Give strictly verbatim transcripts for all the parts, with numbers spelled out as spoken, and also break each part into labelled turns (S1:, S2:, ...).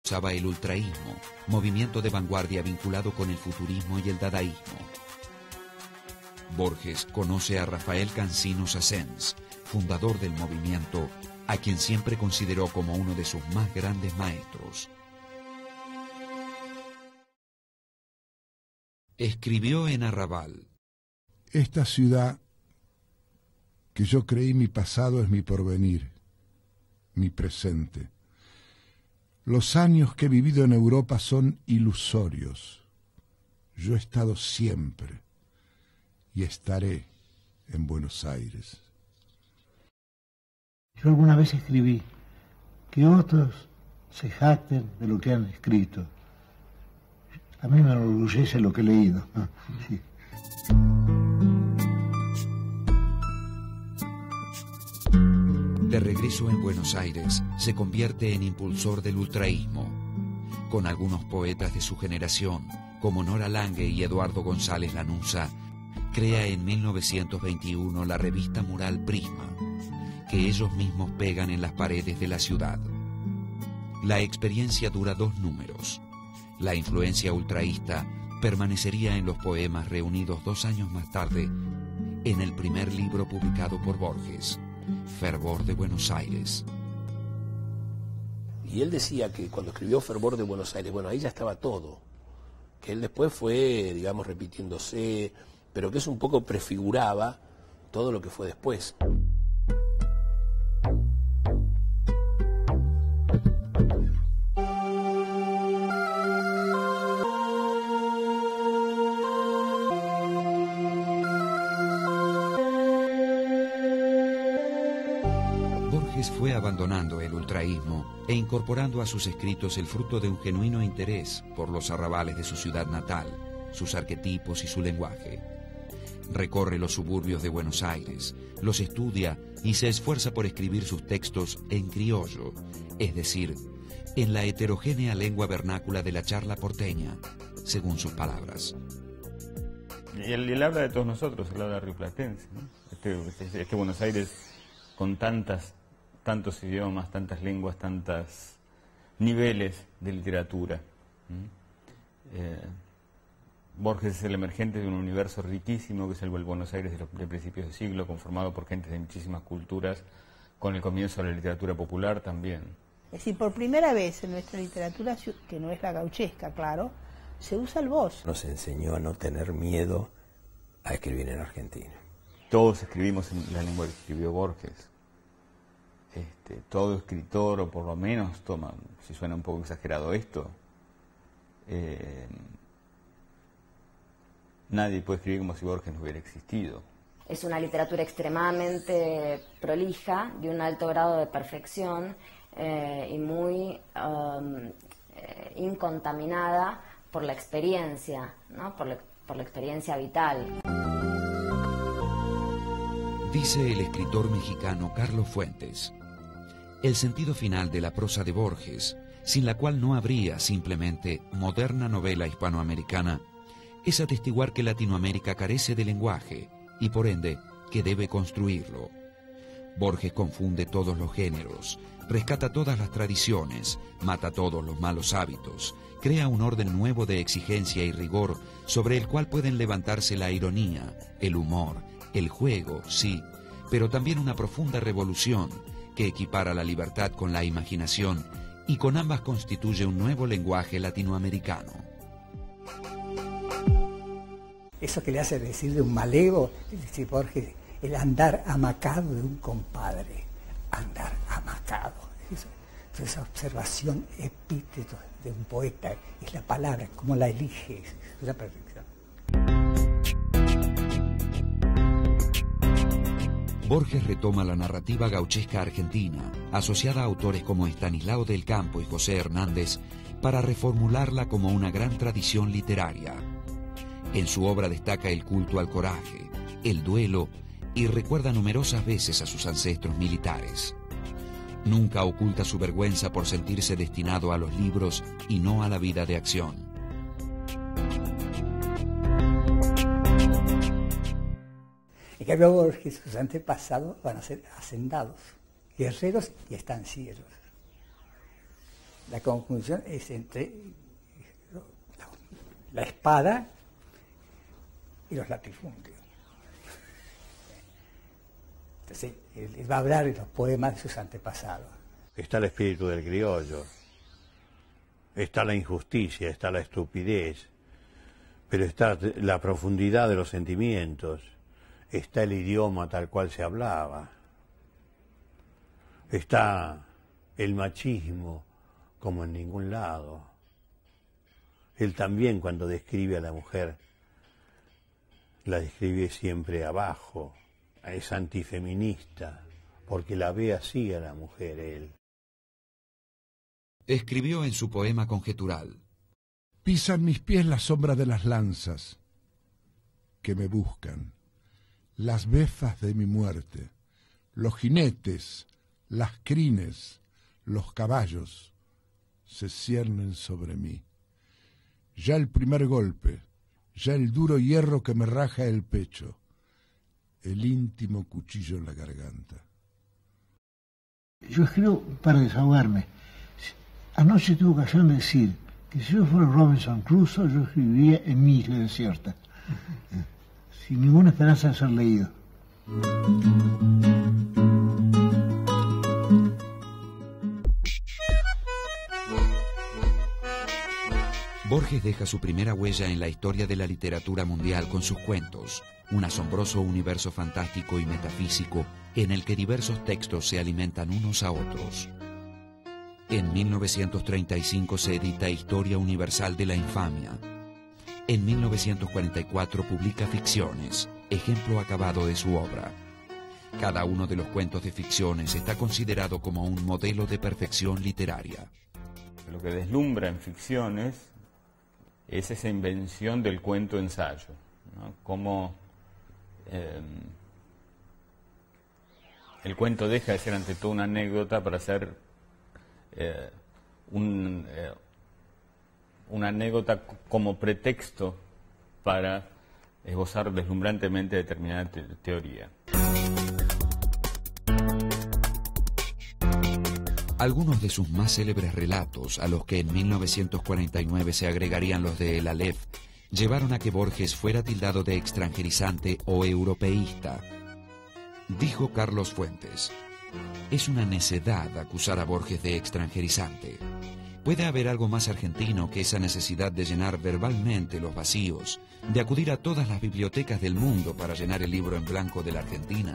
S1: usaba el ultraísmo, movimiento de vanguardia vinculado con el futurismo y el dadaísmo. Borges conoce a Rafael Cansino Sassens, fundador del movimiento, a quien siempre consideró como uno de sus más grandes maestros. Escribió en Arrabal:
S2: esta ciudad que yo creí mi pasado es mi porvenir, mi presente. Los años que he vivido en Europa son ilusorios. Yo he estado siempre y estaré en Buenos Aires.
S3: Yo alguna vez escribí que otros se jacten de lo que han escrito. A mí me enorgullece lo que he leído. Sí.
S1: De regreso en Buenos Aires, se convierte en impulsor del ultraísmo. Con algunos poetas de su generación, como Nora Lange y Eduardo González Lanuza, crea en mil novecientos veintiuno la revista mural Prisma, que ellos mismos pegan en las paredes de la ciudad. La experiencia dura dos números. La influencia ultraísta permanecería en los poemas reunidos dos años más tarde en el primer libro publicado por Borges, Fervor de Buenos Aires.
S4: Y él decía que cuando escribió Fervor de Buenos Aires, bueno, ahí ya estaba todo, que él después fue, digamos, repitiéndose, pero que eso un poco prefiguraba todo lo que fue después.
S1: Fue abandonando el ultraísmo e incorporando a sus escritos el fruto de un genuino interés por los arrabales de su ciudad natal, sus arquetipos y su lenguaje. Recorre los suburbios de Buenos Aires, los estudia y se esfuerza por escribir sus textos en criollo, es decir, en la heterogénea lengua vernácula de la charla porteña, según sus palabras.
S5: Y él, él habla de todos nosotros, él habla de rioplatense, ¿no? Este, este, este Buenos Aires con tantas tantos idiomas, tantas lenguas, tantos niveles de literatura. ¿Mm? Eh, Borges es el emergente de un universo riquísimo que es el Buenos Aires de, los, de principios de siglo, conformado por gentes de muchísimas culturas, con el comienzo de la literatura popular también.
S6: Es decir, por primera vez en nuestra literatura, que no es la gauchesca, claro, se usa el vos.
S7: Nos enseñó a no tener miedo a escribir en Argentina.
S5: Todos escribimos en la lengua que escribió Borges. Este, todo escritor, o por lo menos, toma, si suena un poco exagerado esto, eh, nadie puede escribir como si Borges no hubiera existido.
S8: Es una literatura extremadamente prolija, de un alto grado de perfección eh, y muy um, eh, incontaminada por la experiencia, ¿no? por, la, por la experiencia vital.
S1: Dice el escritor mexicano Carlos Fuentes: el sentido final de la prosa de Borges, sin la cual no habría simplemente moderna novela hispanoamericana, es atestiguar que Latinoamérica carece de lenguaje y por ende que debe construirlo. Borges confunde todos los géneros, rescata todas las tradiciones, mata todos los malos hábitos, crea un orden nuevo de exigencia y rigor sobre el cual pueden levantarse la ironía, el humor, el juego, sí, pero también una profunda revolución que equipara la libertad con la imaginación y con ambas constituye un nuevo lenguaje latinoamericano.
S9: Eso que le hace decir de un malego, dice Borges, el andar amacado de un compadre, andar amacado. Eso, esa observación, epíteto de un poeta, es la palabra, cómo la elige, es la perfección.
S1: Borges retoma la narrativa gauchesca argentina, asociada a autores como Estanislao del Campo y José Hernández, para reformularla como una gran tradición literaria. En su obra destaca el culto al coraje, el duelo y recuerda numerosas veces a sus ancestros militares. Nunca oculta su vergüenza por sentirse destinado a los libros y no a la vida de acción.
S9: En cambio, Borges, sus antepasados van a ser hacendados, guerreros y estancieros. La conjunción es entre la, la espada y los latifundios. Entonces, él, él va a hablar en los poemas de sus antepasados.
S10: Está el espíritu del criollo, está la injusticia, está la estupidez, pero está la profundidad de los sentimientos, está el idioma tal cual se hablaba, está el machismo como en ningún lado. Él también, cuando describe a la mujer, la describe siempre abajo, es antifeminista, porque la ve así a la mujer él.
S1: Escribió en su poema conjetural:
S2: pisan mis pies la sombra de las lanzas que me buscan, las befas de mi muerte, los jinetes, las crines, los caballos se ciernen sobre mí. Ya el primer golpe, ya el duro hierro que me raja el pecho, el íntimo cuchillo en la garganta.
S3: Yo escribo para desahogarme. Anoche tuve ocasión de decir que si yo fuera Robinson Crusoe, yo escribiría en mi isla desierta, sin ninguna esperanza de ser leído.
S1: Borges deja su primera huella en la historia de la literatura mundial con sus cuentos, un asombroso universo fantástico y metafísico en el que diversos textos se alimentan unos a otros. En mil novecientos treinta y cinco se edita Historia Universal de la Infamia. En mil novecientos cuarenta y cuatro publica Ficciones, ejemplo acabado de su obra. Cada uno de los cuentos de Ficciones está considerado como un modelo de perfección literaria.
S5: Lo que deslumbra en Ficciones es esa invención del cuento-ensayo, ¿no? Cómo eh, el cuento deja de ser ante todo una anécdota para ser eh, un, eh, una anécdota como pretexto para esbozar deslumbrantemente determinada te teoría.
S1: Algunos de sus más célebres relatos, a los que en mil novecientos cuarenta y nueve se agregarían los de El Aleph, llevaron a que Borges fuera tildado de extranjerizante o europeísta. Dijo Carlos Fuentes: es una necedad acusar a Borges de extranjerizante. ¿Puede haber algo más argentino que esa necesidad de llenar verbalmente los vacíos, de acudir a todas las bibliotecas del mundo para llenar el libro en blanco de la Argentina?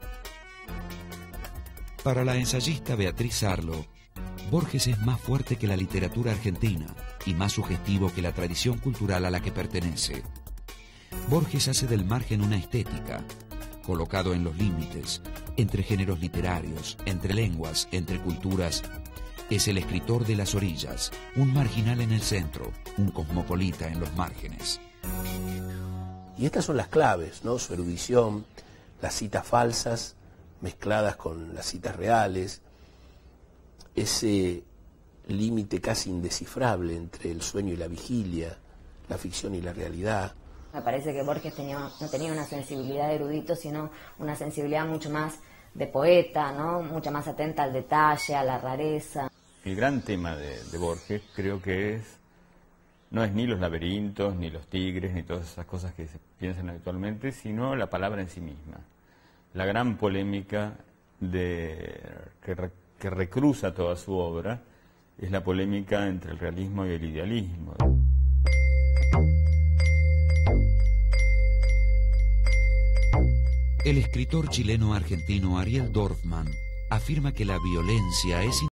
S1: Para la ensayista Beatriz Arlo, Borges es más fuerte que la literatura argentina y más sugestivo que la tradición cultural a la que pertenece. Borges hace del margen una estética, colocado en los límites, entre géneros literarios, entre lenguas, entre culturas. Es el escritor de las orillas, un marginal en el centro, un cosmopolita en los márgenes.
S4: Y estas son las claves, ¿no? Su erudición, las citas falsas mezcladas con las citas reales, ese límite casi indescifrable entre el sueño y la vigilia, la ficción y la realidad.
S8: Me parece que Borges tenía, no tenía una sensibilidad de erudito, sino una sensibilidad mucho más de poeta, ¿no? Mucho más atenta al detalle, a la rareza.
S5: El gran tema de, de Borges creo que es, no es ni los laberintos, ni los tigres, ni todas esas cosas que se piensan habitualmente, sino la palabra en sí misma. La gran polémica de, que, re, que recruza toda su obra es la polémica entre el realismo y el idealismo.
S1: El escritor chileno-argentino Ariel Dorfman afirma que la violencia es